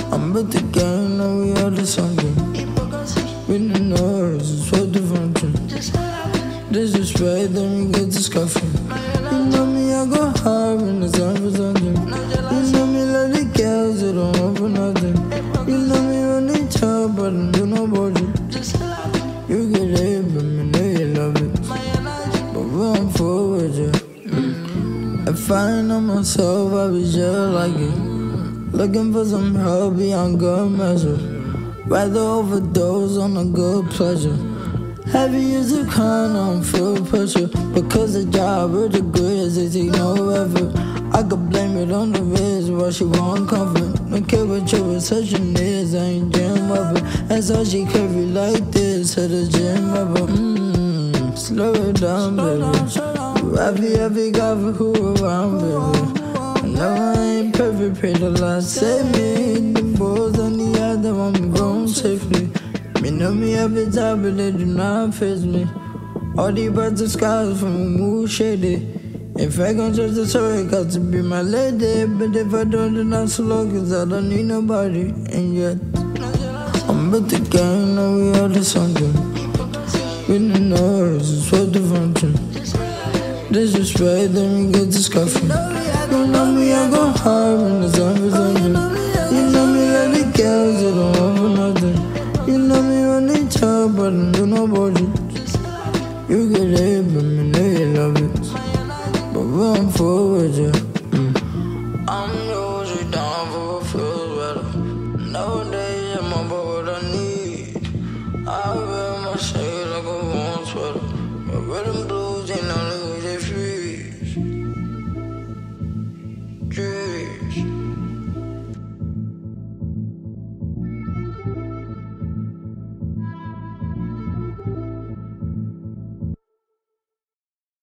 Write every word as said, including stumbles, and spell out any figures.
I'm with the gang, now we are the something. With the noise, it's what the function. Disrespect, then we get to scuffing. You know me, I go hard when it's time for something. You know me, like the girls that don't want for nothing. You know me when they talk, but I do no bullshit. You get it, but me know you love it. But run forward, yeah. I find on myself, I be just like it. Looking for some help beyond good measure. Rather overdose on a good pleasure. Heavy as a con, I'm full pressure. Because the job or the grades, they take no effort. I could blame it on the wrist while she want comfort. Don't care what your recession is, I ain't jam rubber. That's how she curvy like this, to the gym rubber. Mmm, slow it down, baby. Happy, happy God for who around, baby. I know I ain't perfect, pray the Lord save me. The balls on the other, I'm going safely. Me know me every time, but they do not face me. All these birds and skies from a mood shady. If I gon' trust the story, got to be my lady. But if I don't, then I'm slow, cause I don't need nobody. And yet, I'm with the gang, now we are the something. With the noise, it's what the function. Disrespect, then we get to scuffing. You know me, I go hard when it's time for something. You know me like the girls that don't want for nothing. You know me when they talk, but I do no bullshit. You get it, but me know you love it. But run forward, yeah. Mm. I'm usually down for a feels better. No.